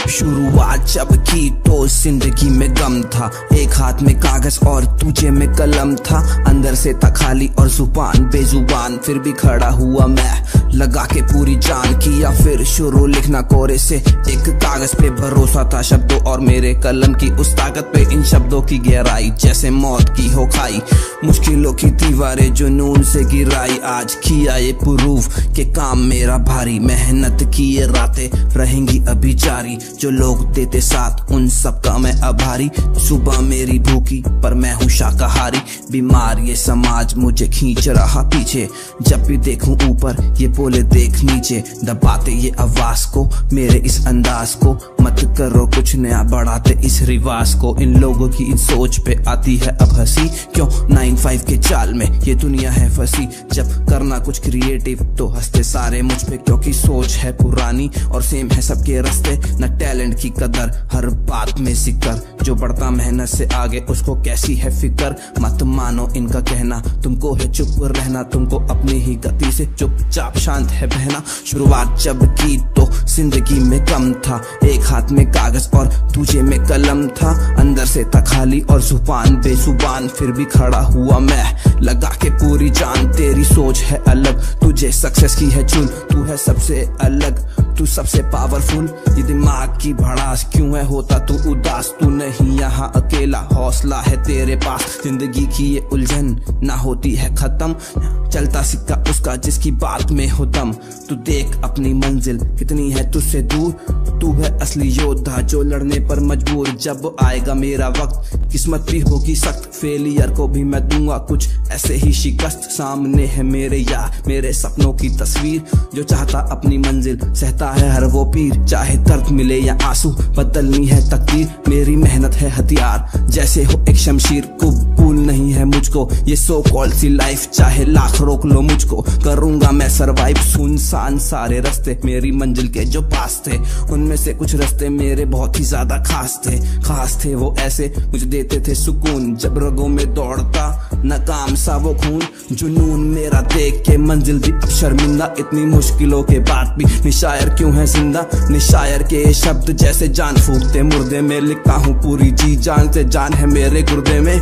शुरुआत जब की तो जिंदगी में गम था, एक हाथ में कागज और तुझे में कलम था। अंदर से था खाली और जुबान बेजुबान, फिर भी खड़ा हुआ मैं लगा के पूरी जान। किया फिर शुरू लिखना कोरे से, एक कागज पे भरोसा था शब्दों और मेरे कलम की उस ताकत पे। इन शब्दों की गहराई जैसे मौत की हो खाई, मुश्किलों की दीवारें जुनून से गिराई। आज किया ये प्रूफ के काम मेरा भारी, मेहनत की ये रातें रहेंगी अभी जारी। जो लोग देते साथ उन सब का मैं आभारी। सुबह मेरी भूखी पर मैं हूँ शाकाहारी, बीमार ये समाज मुझे खींच रहा पीछे। जब भी देखूं ऊपर ये बोले देख नीचे, दबाते ये आवाज को मेरे इस अंदाज को। मत करो कुछ नया बढ़ाते इस रिवाज को। इन लोगों की इन सोच पे आती है अब हंसी, क्यों 9-5 के चाल में ये दुनिया है फंसी। जब करना कुछ क्रिएटिव तो हंसते सारे मुझ पे, क्योंकि सोच है पुरानी और सेम है सबके रास्ते। न टैलेंट की कदर हर बात में जिक्र, जो बढ़ता मेहनत से आगे उसको कैसी है फिक्र। मत मानो इनका कहना, तुमको है चुप रहना, तुमको अपनी ही गति से चुपचाप शांत है बहना। शुरुआत जब की तो जिंदगी में कम था, एक हाथ में कागज और तुझे में कलम था। अंदर से था खाली और जुबान बेजुबान, फिर भी खड़ा हुआ मैं लगा के पूरी जान। तेरी सोच है अलग, तुझे सक्सेस की है चुन, तू है सबसे अलग, तू सबसे पावरफुल। ये दिमाग की भड़ास क्यों है होता तू उदास, तू नहीं यहाँ अकेला, हौसला है तेरे पास। जिंदगी की ये उलझन ना होती है खत्म, चलता सिक्का उसका जिसकी बात में हो दम। तू देख अपनी मंजिल कितनी है तुझसे दूर, तू है असली योद्धा जो लड़ने पर मजबूर। जब आएगा मेरा वक्त किस्मत भी होगी सख्त, फेलियर को भी मैं दूंगा कुछ ऐसे ही शिकस्त। सामने है मेरे यार मेरे सपनों की तस्वीर, जो चाहता अपनी मंजिल सहता है हर वो पीर। चाहे दर्द मिले या आंसू बदलनी है तकदीर, मेरी मेहनत है हथियार जैसे हो एक शमशीर। कबूल नहीं है मुझको ये सो कॉल्ड सी लाइफ, चाहे लाख रोक लो मुझको करूंगा मैं सरवाइव। सुनसान सारे रास्ते मेरी मंजिल के जो पास थे, उनमें से कुछ रास्ते मेरे बहुत ही ज्यादा खास थे वो ऐसे मुझे देते थे सुकून। जब रगों में दौड़ता नाकाम सा वो खून, जुनून मेरा देख के मंजिल भी अब शर्मिंदा। इतनी मुश्किलों के बाद भी निशायर क्यों है जिंदा, निशायर के शब्द जैसे जान फूकते मुर्दे में। लिखता हूँ पूरी जी जान से, जान है मेरे गुर्दे में,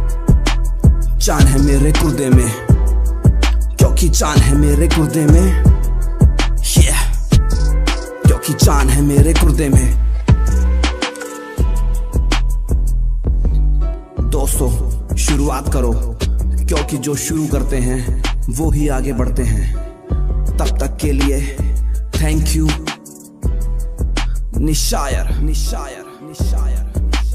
जान है मेरे गुर्दे में, क्योंकि जान है मेरे गुर्दे में, क्योंकि जान है मेरे गुर्दे में। दोस्तों शुरुआत करो, क्योंकि जो शुरू करते हैं वो ही आगे बढ़ते हैं। तब तक के लिए थैंक यू। निशायर।